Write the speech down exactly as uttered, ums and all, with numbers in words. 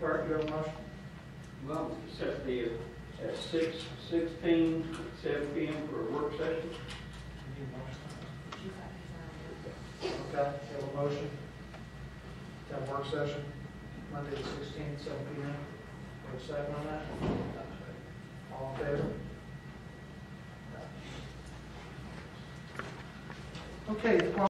Clerk, you have a motion? Well, set the, at six sixteen, seven P M for a work session. Need a motion? Okay, you have a motion to have a work session Monday the sixteenth, seven P M. Have a second on that? All in favor? Okay.